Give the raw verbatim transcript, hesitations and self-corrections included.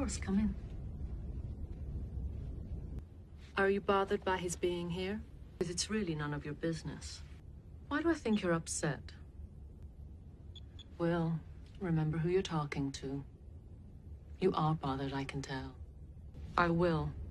course, come in. Are you bothered by his being here? Because it's really none of your business. Why do I think you're upset? Well, remember who you're talking to. You are bothered, I can tell. I will.